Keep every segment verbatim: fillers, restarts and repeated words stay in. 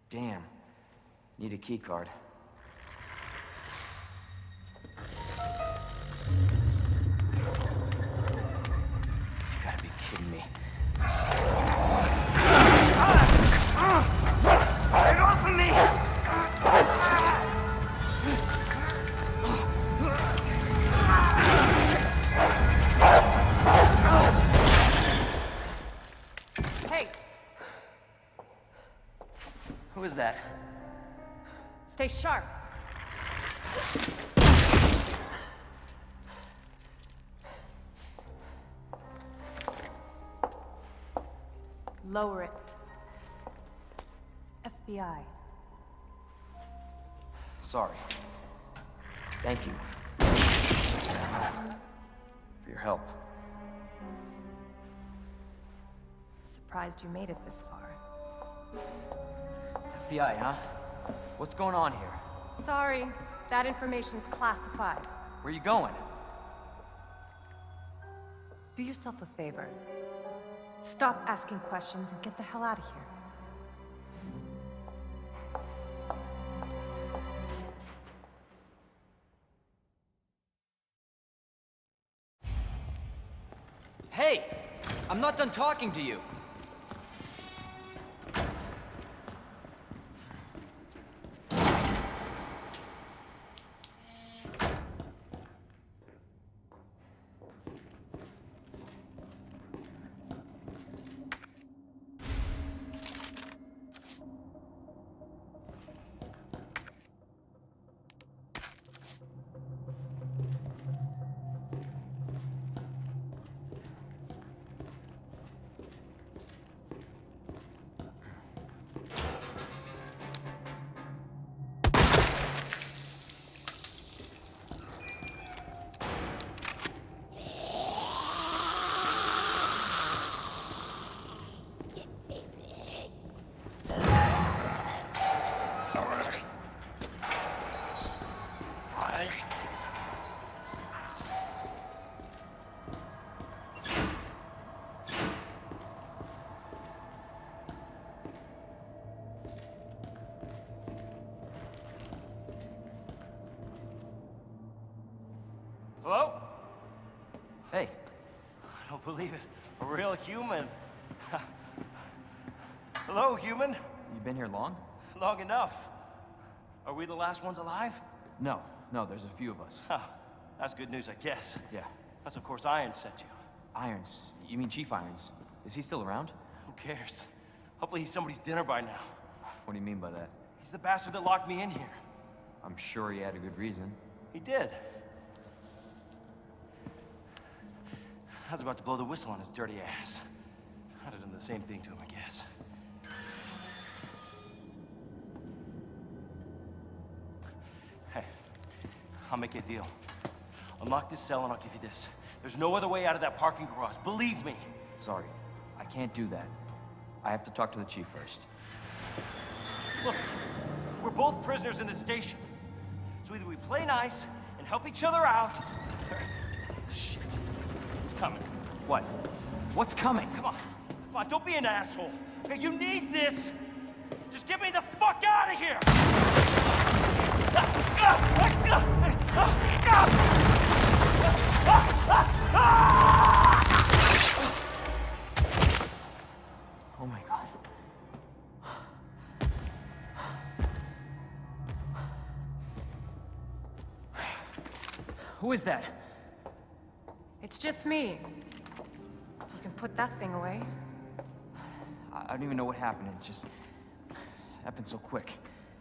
Damn. Need a key card. You gotta be kidding me. Get off of me! Hey! Who is that? Stay sharp. Lower it. F B I. Sorry. Thank you. For your help. Surprised you made it this far. F B I, huh? What's going on here? Sorry, that information's classified. Where you going? Do yourself a favor. Stop asking questions and get the hell out of here. Hey! I'm not done talking to you! Hello? Hey. I don't believe it. A real human. Hello, human. You been here long? Long enough. Are we the last ones alive? No. No, there's a few of us. Huh. That's good news, I guess. Yeah. That's of course Iron sent you. Irons. You mean Chief Irons? Is he still around? Who cares? Hopefully he's somebody's dinner by now. What do you mean by that? He's the bastard that locked me in here. I'm sure he had a good reason. He did. I was about to blow the whistle on his dirty ass. I'd have done the same thing to him, I guess. Hey, I'll make you a deal. Unlock this cell and I'll give you this. There's no other way out of that parking garage, believe me. Sorry, I can't do that. I have to talk to the chief first. Look, we're both prisoners in this station. So either we play nice and help each other out, or... Shit. It's coming. What? What's coming? Come on. Come on, don't be an asshole. Okay, you need this. Just get me the fuck out of here! Oh my God. Who is that? It's just me. So you can put that thing away. I don't even know what happened. It just happened so quick.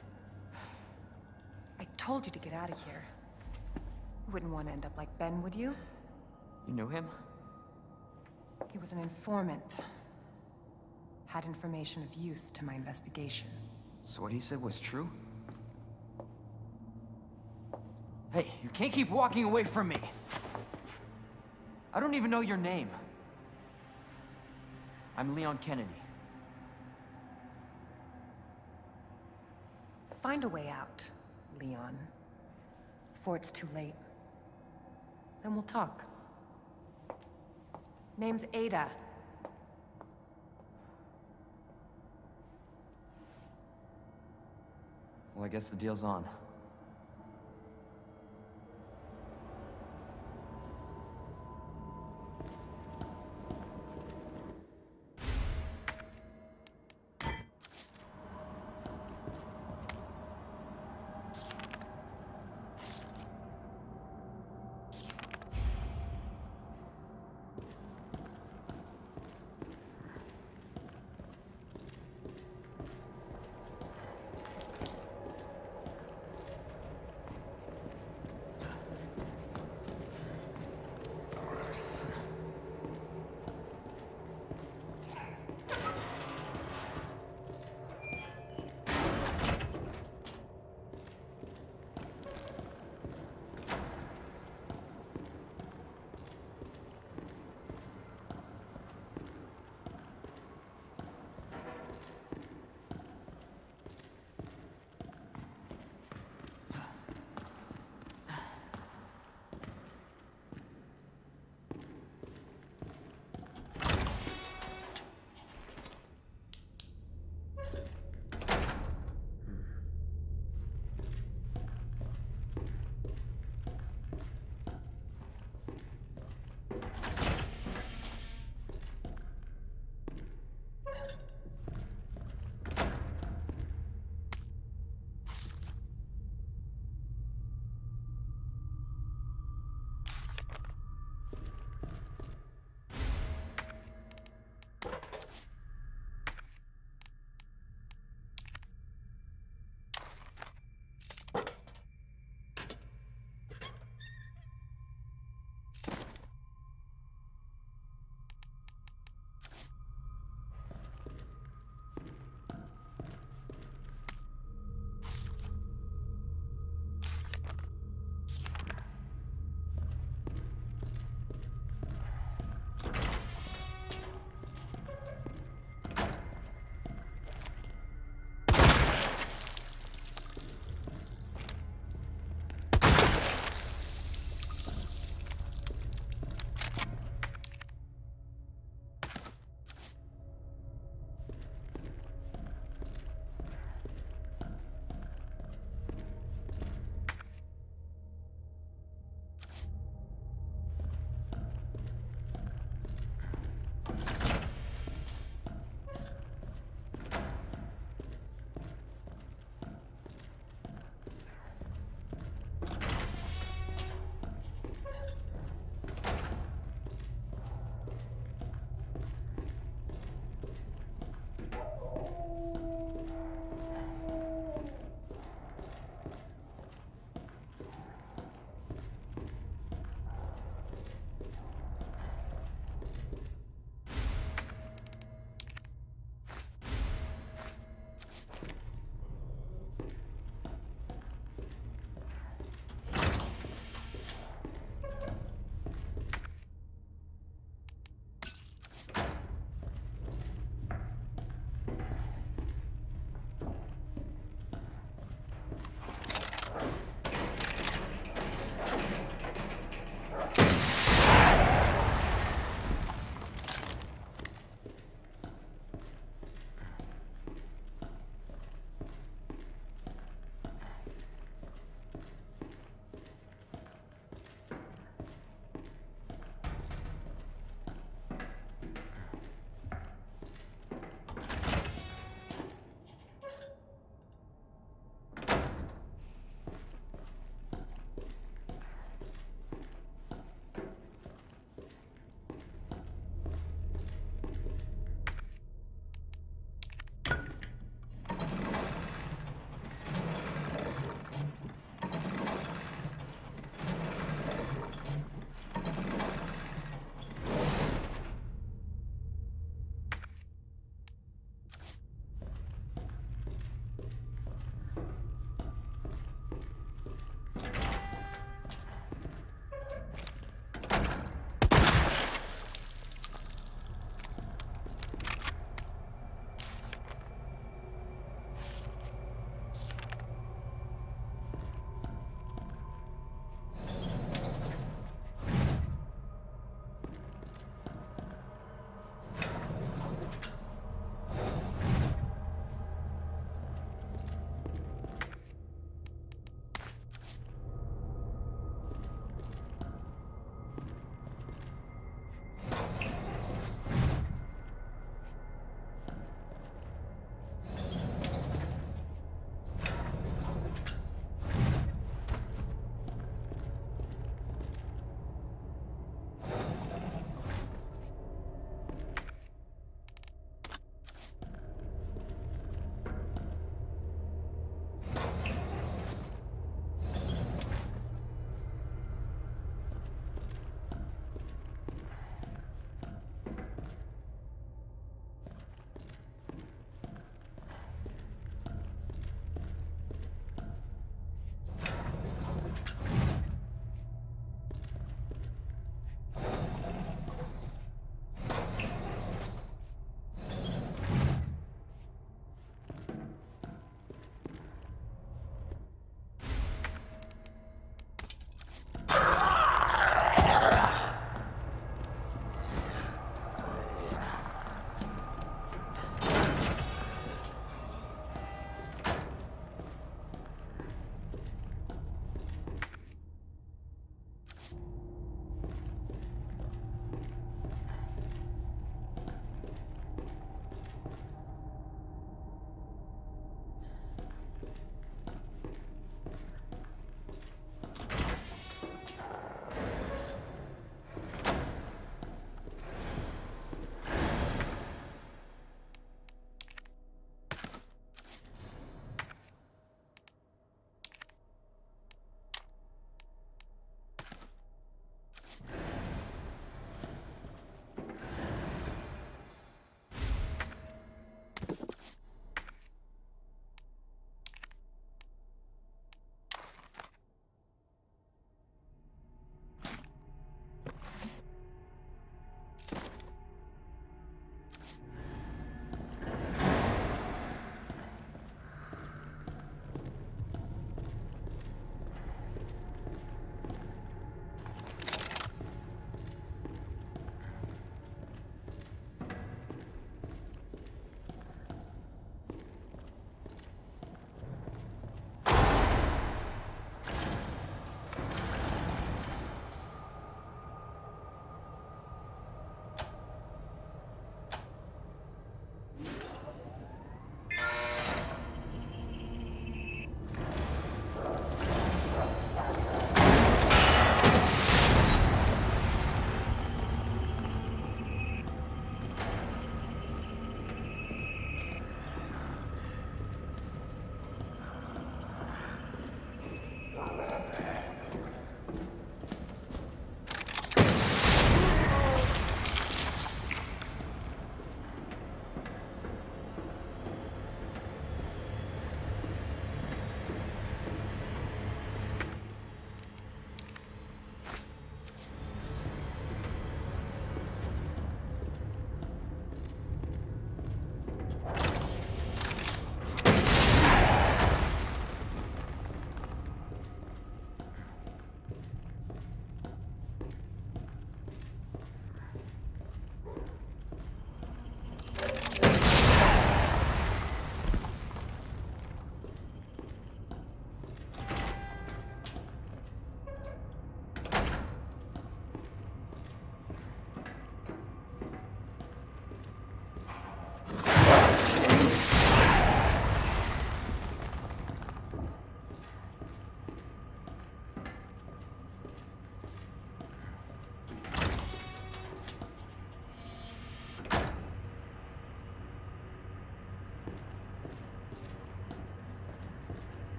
I told you to get out of here. You wouldn't want to end up like Ben, would you? You knew him? He was an informant. Had information of use to my investigation. So what he said was true? Hey, you can't keep walking away from me! I don't even know your name. I'm Leon Kennedy. Find a way out, Leon. Before it's too late. Then we'll talk. Name's Ada. Well, I guess the deal's on.